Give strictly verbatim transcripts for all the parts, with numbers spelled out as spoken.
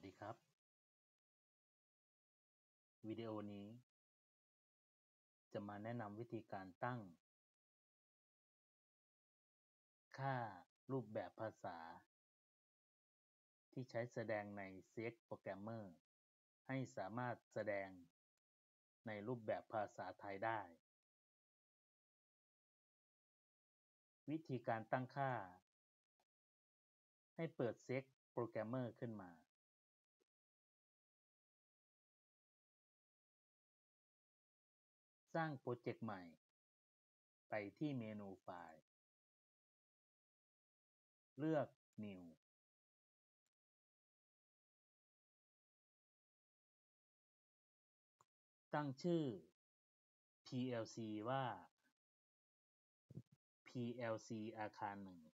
ดีครับวิดีโอนี้จะมาแนะนำวิธีการตั้งค่ารูปแบบภาษาที่ใช้แสดงใน ซี เอ็กซ์ Programmer ให้สามารถแสดงในรูปแบบภาษาไทยได้ วิธีการตั้งค่าให้เปิด ซี เอ็กซ์ Programmer ขึ้นมาสร้างโปรเจกต์ใหม่ไปที่เมนูไฟล์เลือก New ตั้งชื่อ พี แอล ซี ว่า พี แอล ซี อาคารหนึ่ง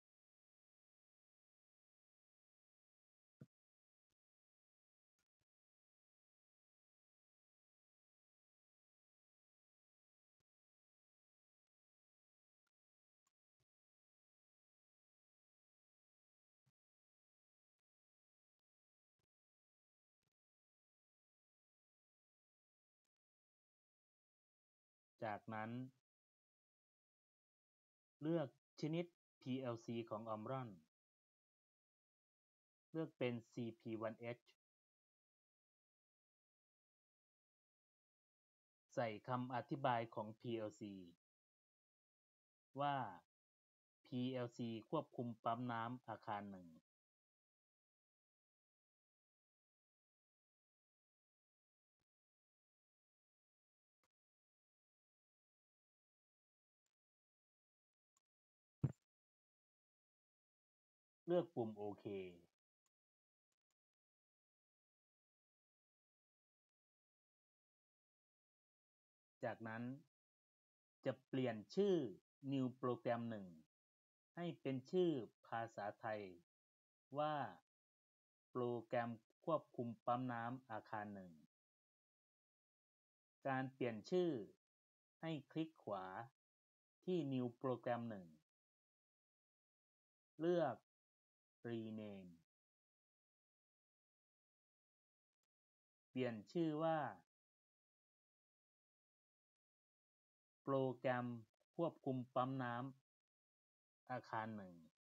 จากนั้นเลือกชนิด พี แอล ซี ของ Omron เลือกเป็น ซี พี วัน เอช ใส่คำอธิบายของ พี แอล ซี ว่า พี แอล ซี ควบคุมปั๊มน้ำอาคารหนึ่งเลือกปุ่มโอเคจากนั้นจะเปลี่ยนชื่อ New Program หนึ่งให้เป็นชื่อภาษาไทยว่าโปรแกรมควบคุมปั๊มน้ำอาคารหนึ่งการเปลี่ยนชื่อให้คลิกขวาที่ New Program หนึ่งเลือก Rename เปลี่ยนชื่อว่าโปรแกรมควบคุมปั๊มน้ำอาคารหนึ่ง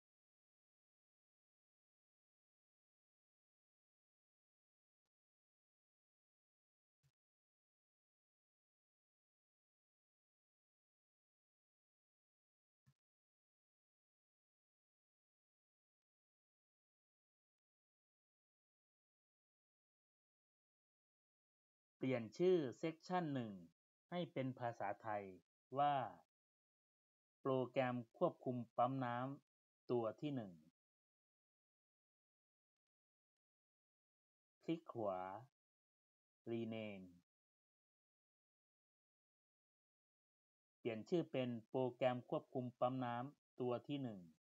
เปลี่ยนชื่อเซกชันหนึ่งให้เป็นภาษาไทยว่าโปรแกรมควบคุมปั๊มน้ำตัวที่หนึ่งคลิกขวา Rename เปลี่ยนชื่อเป็นโปรแกรมควบคุมปั๊มน้ำตัวที่หนึ่ง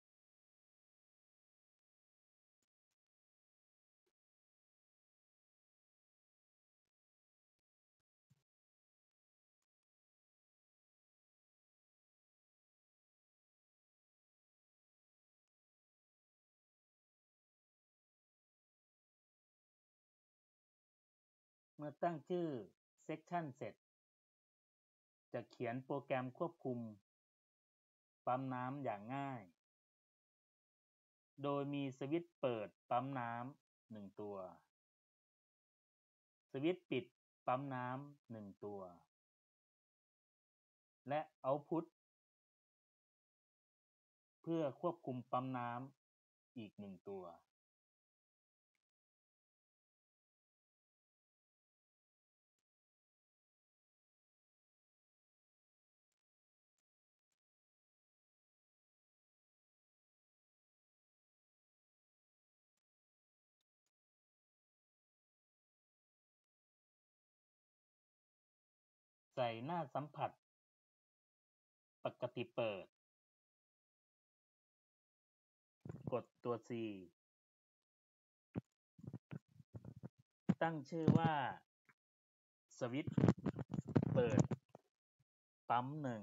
เมื่อตั้งชื่อเซกชันเสร็จจะเขียนโปรแกรมควบคุมปั๊มน้ำอย่างง่ายโดยมีสวิตช์เปิดปั๊มน้ำหนึ่งตัวสวิตช์ปิดปั๊มน้ำหนึ่งตัวและเอาต์พุตเพื่อควบคุมปั๊มน้ำอีกหนึ่งตัวใส่หน้าสัมผัสปกติเปิดกดตัว C ตั้งชื่อว่าสวิตช์เปิดปั๊มหนึ่ง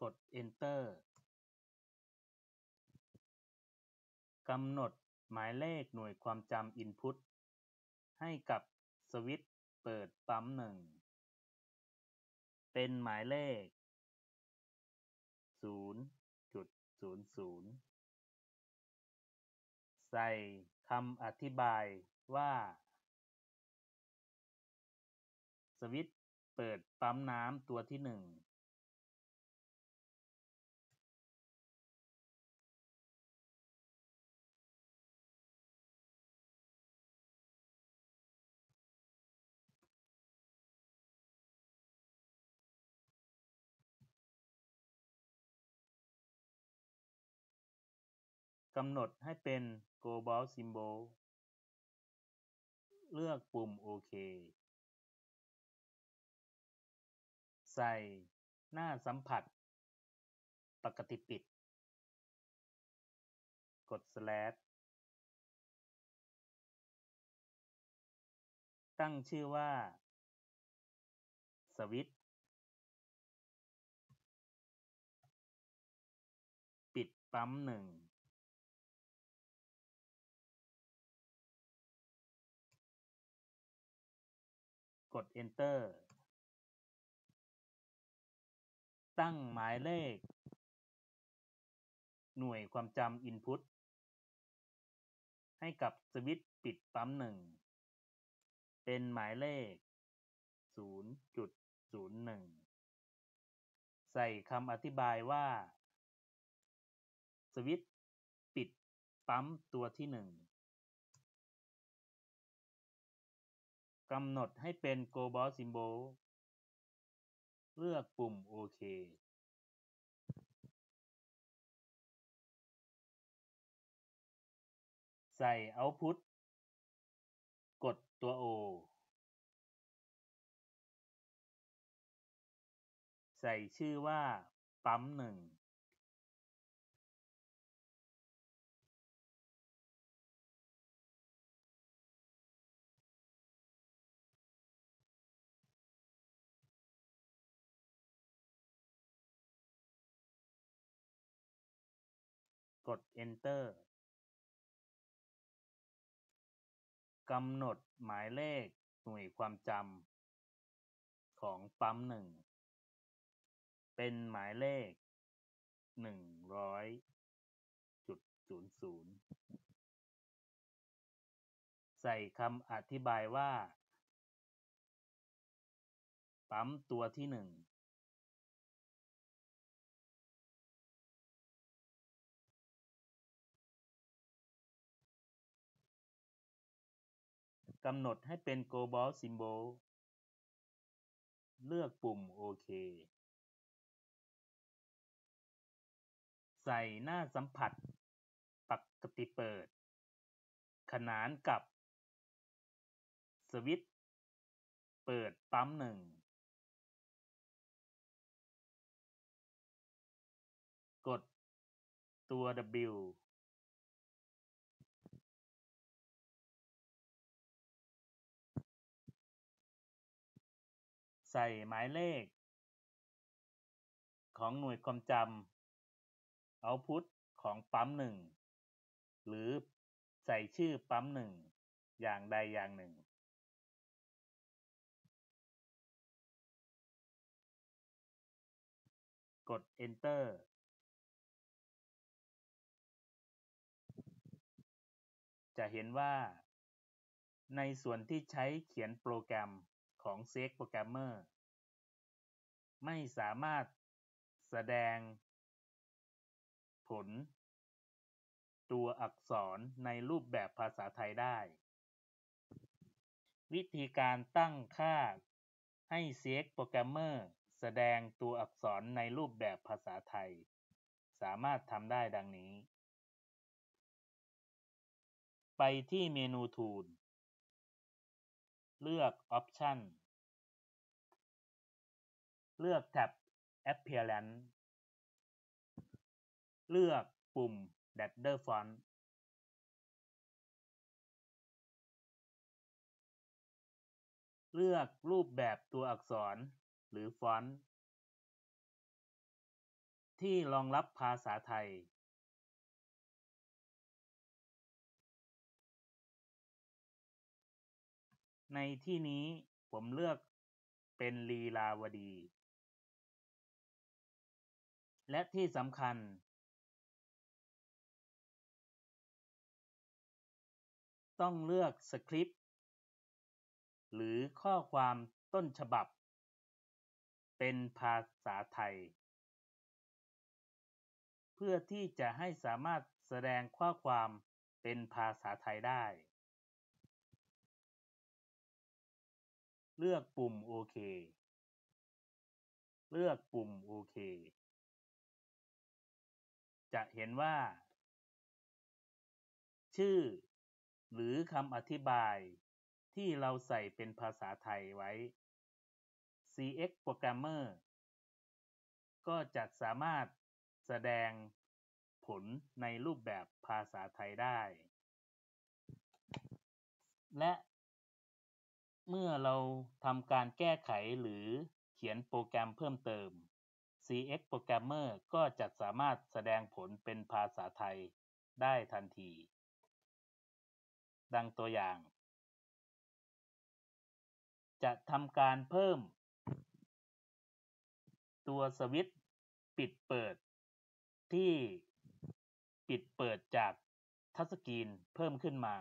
กด Enter กำหนดหมายเลขหน่วยความจำ Input ให้กับสวิตช์เปิดปั๊มหนึ่งเป็นหมายเลข ศูนย์จุดศูนย์ศูนย์ ใส่คำอธิบายว่าสวิตช์เปิดปั๊มน้ำตัวที่หนึ่งกำหนดให้เป็น Global Symbol เลือกปุ่มโอเคใส่หน้าสัมผัสปกติปิดกด slash ตั้งชื่อว่าสวิตช์ปิดปั๊มหนึ่งกด Enter ตั้งหมายเลขหน่วยความจำ Input ให้กับสวิตช์ปิดปั๊มหนึ่งเป็นหมายเลข ศูนย์จุดศูนย์หนึ่ง ใส่คำอธิบายว่าสวิตช์ปิดปั๊มตัวที่หนึ่งกำหนดให้เป็น Global Symbol เลือกปุ่มโอเคใส่ Output กดตัว O ใส่ชื่อว่าปั๊มหนึ่งกด Enter กำหนดหมายเลขหน่วยความจำของปั๊มหนึ่งเป็นหมายเลข หนึ่งร้อยจุดศูนย์ศูนย์ ใส่คำอธิบายว่าปั๊มตัวที่หนึ่งกำหนดให้เป็น Global Symbol เลือกปุ่มโอเคใส่หน้าสัมผัสปกติเปิดขนานกับสวิตช์เปิดปั๊มหนึ่งกดตัว W ใส่หมายเลขของหน่วยความจำ Output ของปั๊มหนึ่งหรือใส่ชื่อปั๊มหนึ่งอย่างใดอย่างหนึ่งกด Enter จะเห็นว่าในส่วนที่ใช้เขียนโปรแกรมของ ซี เอ็กซ์ Programmer ไม่สามารถแสดงผลตัวอักษรในรูปแบบภาษาไทยได้วิธีการตั้งค่าให้ ซี เอ็กซ์ Programmer แสดงตัวอักษรในรูปแบบภาษาไทยสามารถทำได้ดังนี้ไปที่เมนู Tool เลือก Option เลือกแท็บ Appearance เลือกปุ่ม Ladder Font เลือกรูปแบบตัวอักษรหรือฟอนต์ที่รองรับภาษาไทยในที่นี้ผมเลือกเป็นลีลาวดี และที่สำคัญต้องเลือกสคริปต์หรือข้อความต้นฉบับเป็นภาษาไทยเพื่อที่จะให้สามารถแสดงข้อความเป็นภาษาไทยได้เลือกปุ่มโอเคเลือกปุ่มโอเคจะเห็นว่าชื่อหรือคำอธิบายที่เราใส่เป็นภาษาไทยไว้ ซี เอ็กซ์ Programmer ก็จะสามารถแสดงผลในรูปแบบภาษาไทยได้และเมื่อเราทำการแก้ไขหรือเขียนโปรแกรมเพิ่มเติม ซี เอ็กซ์ Programmer ก็จะสามารถแสดงผลเป็นภาษาไทยได้ทันทีดังตัวอย่างจะทำการเพิ่มตัวสวิตช์ปิดเปิดที่ปิดเปิดจากทัชสกรีนเพิ่มขึ้นมา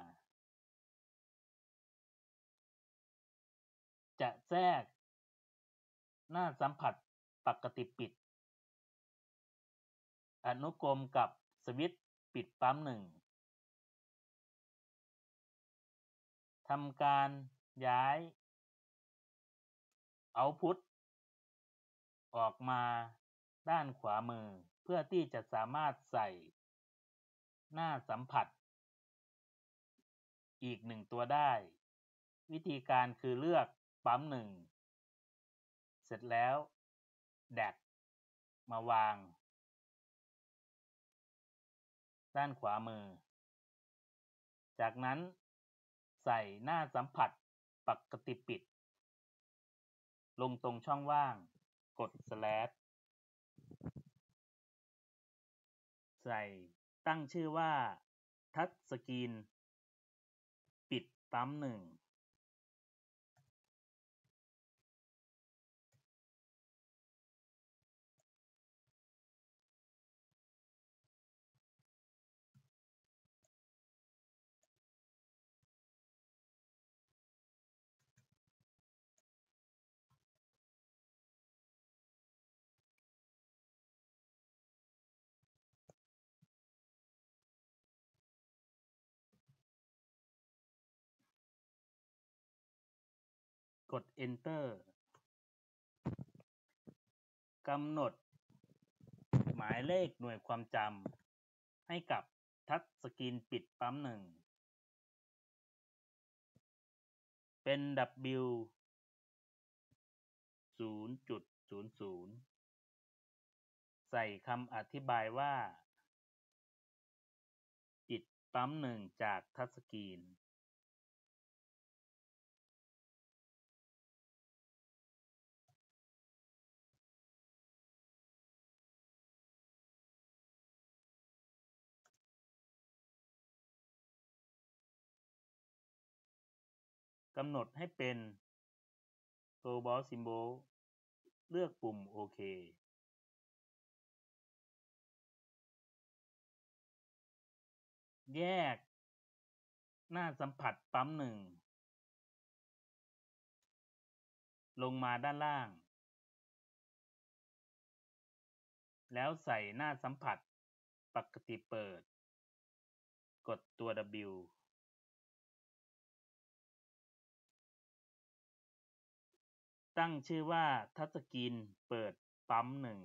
จะแทรกหน้าสัมผัสปกติปิดอนุกรมกับสวิตช์ปิดปั๊มหนึ่งทำการย้ายเอาต์พุตออกมาด้านขวามือเพื่อที่จะสามารถใส่หน้าสัมผัสอีกหนึ่งตัวได้วิธีการคือเลือกปั๊มหนึ่งเสร็จแล้วแดกมาวางด้านขวามือจากนั้นใส่หน้าสัมผัสปกติปิดลงตรงช่องว่างกดสแลชใส่ตั้งชื่อว่าทัชสกรีนปิดปั๊มหนึ่งกด Enter กำหนดหมายเลขหน่วยความจำให้กับทัชสกรีนปิดปั๊มหนึ่งเป็น ดับเบิลยู ศูนย์จุดศูนย์ศูนย์ ใส่คำอธิบายว่าปิดปั๊มหนึ่งจากทัชสกรีนกำหนดให้เป็น Global Symbol เลือกปุ่มโอเคแยกหน้าสัมผัสปั๊มหนึ่งลงมาด้านล่างแล้วใส่หน้าสัมผัสปกติเปิดกดตัว ดับเบิลยู ตั้งชื่อว่าทัชสกรีนเปิดปั๊มหนึ่ง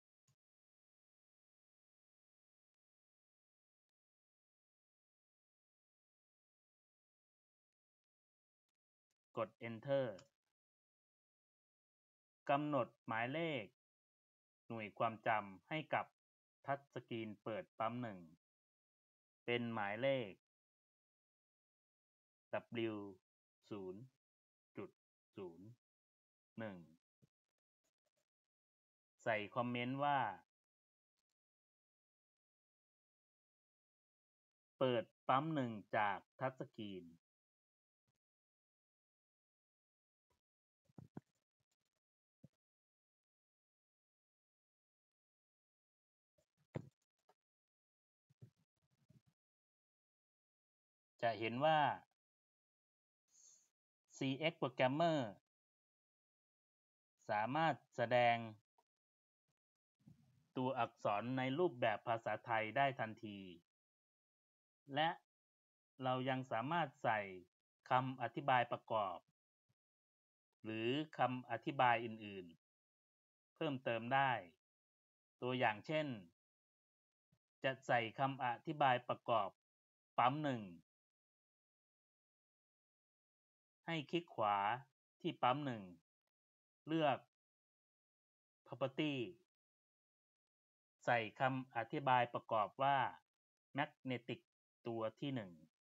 กด Enter กำหนดหมายเลขหน่วยความจำให้กับทัชสกรีนเปิดปั๊มหนึ่งเป็นหมายเลข ดับเบิลยู ศูนย์จุดศูนย์หนึ่ง ใส่คอมเมนต์ว่าเปิดปั๊มหนึ่งจากทัชสกรีนจะเห็นว่า ซี เอ็กซ์ Programmer สามารถแสดงตัวอักษรในรูปแบบภาษาไทยได้ทันที และเรายังสามารถใส่คำอธิบายประกอบหรือคำอธิบายอื่นๆเพิ่มเติมได้ ตัวอย่างเช่นจะใส่คำอธิบายประกอบปั๊มหนึ่งให้คลิกขวาที่ปั๊มหนึ่งเลือก Property ใส่คำอธิบายประกอบว่า Magnetic ตัวที่หนึ่ง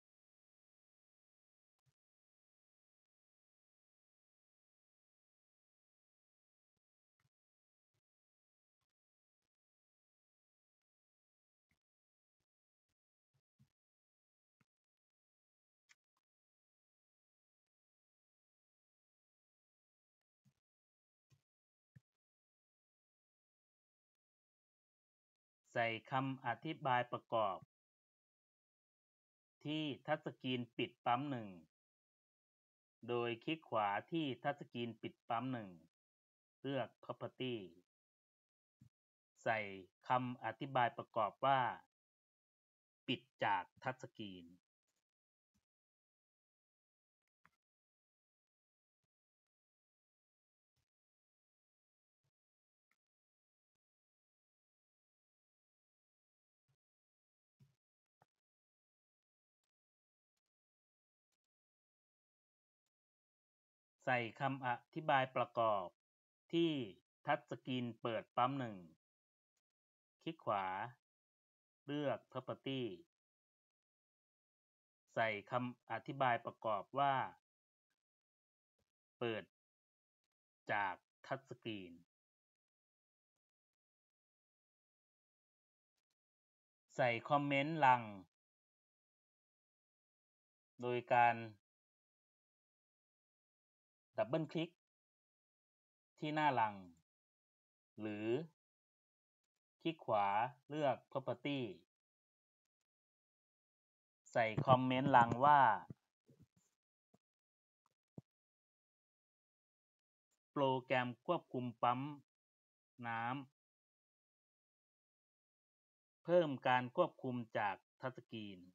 ใส่คำอธิบายประกอบที่ทัชสกรีนปิดปั๊มหนึ่งโดยคลิกขวาที่ทัชสกรีนปิดปั๊มหนึ่งเลือก Property ใส่คำอธิบายประกอบว่าปิดจากทัชสกรีนใส่คำอธิบายประกอบที่ทัชสกรีนเปิดปั๊มหนึ่งคลิกขวาเลือก Property ใส่คำอธิบายประกอบว่าเปิดจากทัชสกรีนใส่คอมเมนต์ลังโดยการดับเบิลคลิกที่หน้าลังหรือคลิกขวาเลือก Property ใส่คอมเมนต์ลังว่าโปรแกรมควบคุมปั๊มน้ำเพิ่มการควบคุมจากทัชสกรีน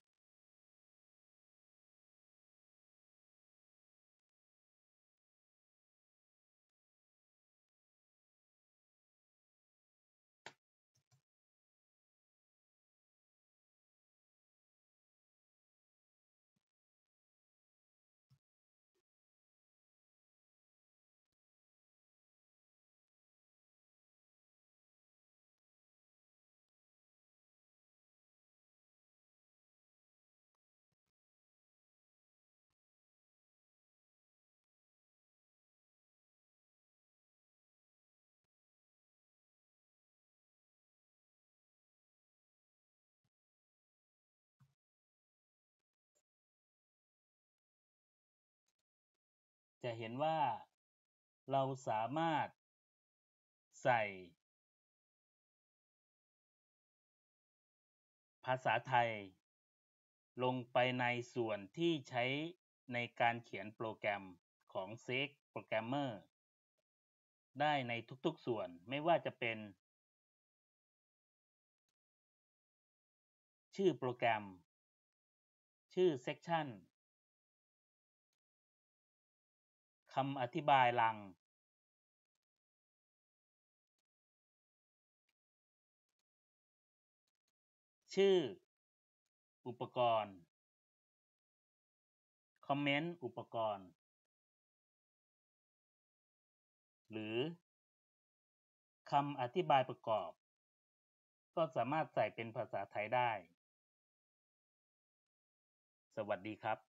จะเห็นว่าเราสามารถใส่ภาษาไทยลงไปในส่วนที่ใช้ในการเขียนโปรแกรมของ ซี เอ็กซ์ Programmer ได้ในทุกๆส่วนไม่ว่าจะเป็นชื่อโปรแกรมชื่อเซกชันคำอธิบายลังชื่ออุปกรณ์คอมเมนต์อุปกรณ์หรือคำอธิบายประกอบก็สามารถใส่เป็นภาษาไทยได้สวัสดีครับ